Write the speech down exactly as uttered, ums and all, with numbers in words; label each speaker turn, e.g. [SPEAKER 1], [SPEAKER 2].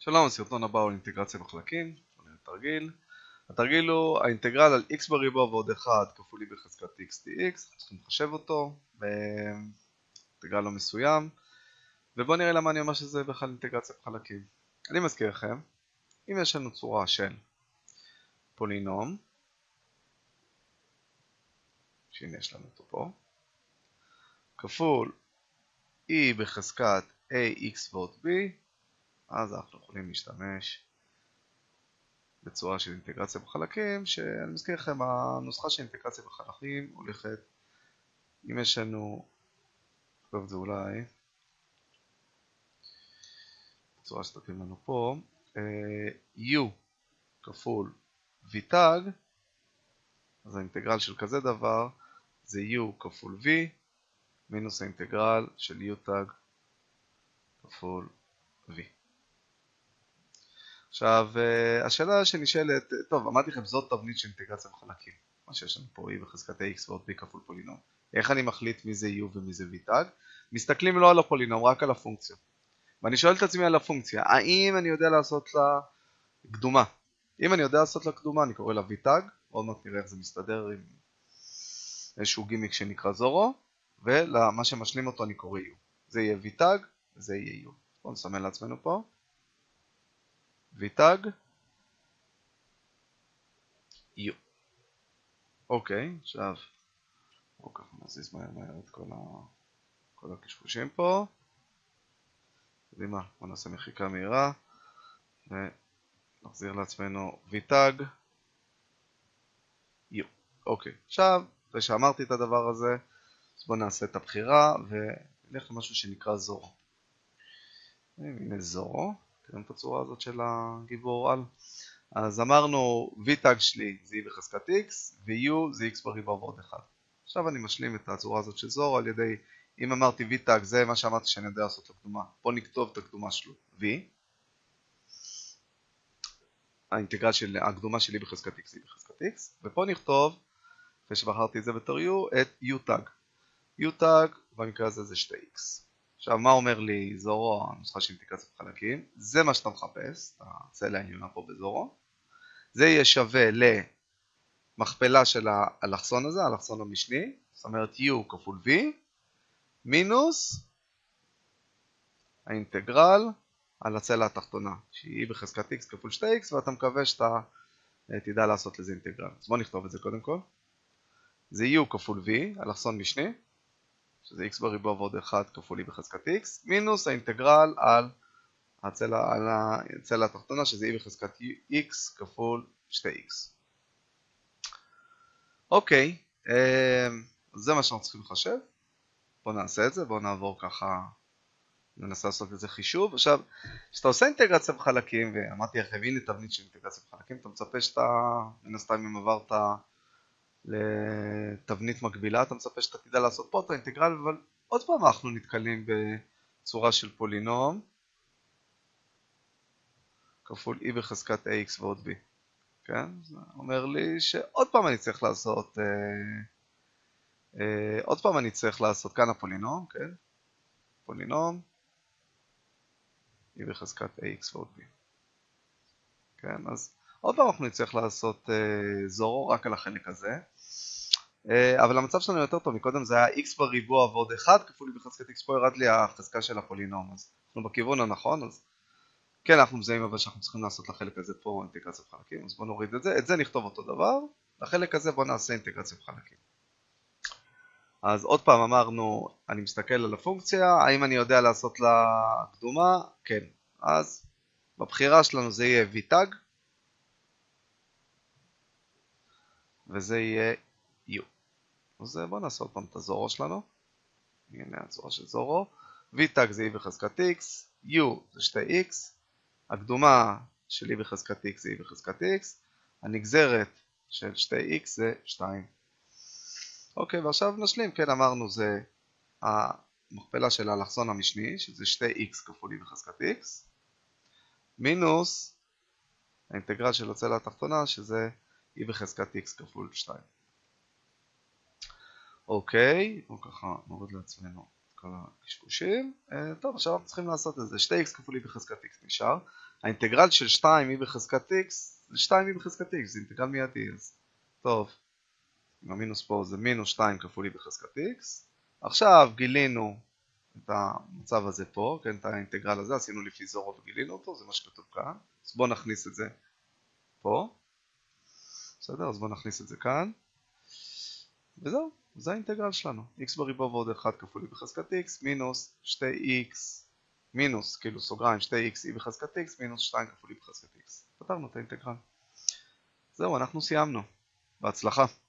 [SPEAKER 1] שלום, הסרטון הבא הוא אינטגרציה בחלקים, תרגיל. התרגיל הוא האינטגרל על x בריבוע ועוד אחד כפול e בחזקת x dx, צריכים לחשב אותו באינטגרל לא מסוים, ובואו נראה למה אני אומר שזה בכלל אינטגרציה בחלקים. אני מזכיר לכם, אם יש לנו צורה של פולינום, שהנה יש לנו אותו פה, כפול e בחזקת ax ועוד b, אז אנחנו יכולים להשתמש בצורה של אינטגרציה בחלקים, שאני מזכיר לכם, הנוסחה של אינטגרציה בחלקים הולכת, אם יש לנו, טוב זה אולי, בצורה שתתאים לנו פה, u כפול v תג, אז האינטגרל של כזה דבר זה u כפול v, מינוס האינטגרל של u תג כפול v. עכשיו, השאלה שנשאלת, טוב, אמרתי לכם, זאת תבנית של אינטגרציה בחלקים. מה שיש לנו פה, e בחזקת x ועוד b כפול פולינום. איך אני מחליט מי זה u ומי זה v תג? מסתכלים לא על הפולינום, רק על הפונקציה. ואני שואל את עצמי על הפונקציה, האם אני יודע לעשות לה קדומה? אם אני יודע לעשות לה קדומה, אני קורא לה v תג, עוד מעט נראה איך זה מסתדר עם איזשהו גימיק שנקרא זורו, ולמה שמשלים אותו אני קורא u. זה יהיה v תג, וזה יהיה u. בואו נסמן לעצמנו פה. v תג u. אוקיי, עכשיו בואו ככה נזיז מהר מהר את כל, ה... כל הקשקושים פה. יודעים מה? בואו נעשה מחיקה מהירה ונחזיר לעצמנו v תג u. אוקיי, עכשיו אחרי שאמרתי את הדבר הזה, אז בואו נעשה את הבחירה ונלך למשהו שנקרא זורו. הנה זורו. תראים את הצורה הזאת של הגיבור על. אז אמרנו v תג שלי זה e בחזקת x ו-u זה x בריבוע ועוד אחד. עכשיו אני משלים את הצורה הזאת של זורו על ידי, אם אמרתי v תג זה מה שאמרתי שאני יודע לעשות לקדומה. בוא נכתוב את הקדומה שלו v. האינטגרל של הקדומה שלי בחזקת x היא בחזקת x. ופה נכתוב, אחרי שבחרתי את זה בתור u, את u תג. u תג במקרה הזה זה שתי x. עכשיו, מה אומר לי זורו, הנוסחה של אינטגרציה בחלקים? זה מה שאתה מחפש, הצלע העליונה פה בזורו. זה יהיה שווה למכפלה של האלכסון הזה, האלכסון המשני, זאת אומרת u כפול v, מינוס האינטגרל על הצלע התחתונה, שהיא בחזקת x כפול שתי x, ואתה מקווה שאתה תדע לעשות לזה אינטגרל. אז בוא נכתוב את זה קודם כל. זה u כפול v, אלכסון משני, שזה x בריבוע ועוד אחד כפול e בחזקת x, מינוס האינטגרל על הצלע, על הצלע התחתונה, שזה e בחזקת x כפול שתי x. אוקיי, זה מה שאנחנו צריכים לחשב. בואו נעשה את זה, בואו נעבור ככה, ננסה לעשות את זה חישוב. עכשיו, כשאתה עושה אינטגרציה בחלקים, ואמרתי לכם, הנה תבנית של אינטגרציה בחלקים, אתה מצפה שאתה, מן הסתם אם עברת לתבנית מקבילה, אתה מצפה שאתה תדע לעשות פה את האינטגרל, אבל עוד פעם אנחנו נתקלים בצורה של פולינום כפול e בחזקת ax ועוד b. כן? זה אומר לי שעוד פעם אני צריך לעשות, אה, אה, עוד פעם אני צריך לעשות כאן הפולינום, כן? פולינום e בחזקת ax ועוד b. כן? אז עוד פעם אנחנו נצטרך לעשות אה, זורו רק על החלק הזה. אבל המצב שלנו יותר טוב, מקודם זה היה x בריבוע ועוד אחד כפול e בחזקת x, פה ירד לי החזקה של הפולינום, אז אנחנו בכיוון הנכון, אז כן אנחנו מזהים אבל שאנחנו צריכים לעשות לחלק הזה פה אינטגרציה בחלקים, אז בואו נוריד את זה, את זה נכתוב אותו דבר, לחלק הזה בואו נעשה אינטגרציה בחלקים. אז עוד פעם אמרנו, אני מסתכל על הפונקציה, האם אני יודע לעשות לה קדומה? כן, אז בבחירה שלנו זה יהיה v תג, וזה יהיה u. אז בואו נעשה עוד פעם את הזורו שלנו. הנה הצורה של זורו. v תג זה e בחזקת x, u זה שתי x, הקדומה של e בחזקת x זה e בחזקת x, הנגזרת של שתי x זה שתיים. אוקיי, ועכשיו נשלים, כן אמרנו זה המכפלה של האלכסון המשני, שזה שתי x כפול e בחזקת x, מינוס האינטגרל של הצלע התחתונה, שזה e בחזקת x כפול שתיים. אוקיי, בואו ככה נוריד לעצמנו כל הקשקושים. טוב, עכשיו אנחנו צריכים לעשות את זה. שתי איקס כפול e בחזקת x נשאר. האינטגרל של שתיים e בחזקת x זה שתיים e בחזקת x, זה אינטגרל מיידי. אז טוב, עם המינוס פה זה מינוס שתיים כפול e בחזקת x. עכשיו גילינו את המצב הזה פה, כן, את האינטגרל הזה, עשינו לפי זורו וגילינו אותו, זה מה שכתוב כאן. אז בואו נכניס את זה פה. בסדר, אז בואו נכניס את זה כאן. וזהו, זה האינטגרל שלנו. x בריבוע ועוד אחד כפול e בחזקת x, מינוס שתי איקס, מינוס, כאילו סוגריים, שתי איקס e בחזקת x, מינוס שתיים כפול e בחזקת x. פתרנו את האינטגרל. זהו, אנחנו סיימנו. בהצלחה.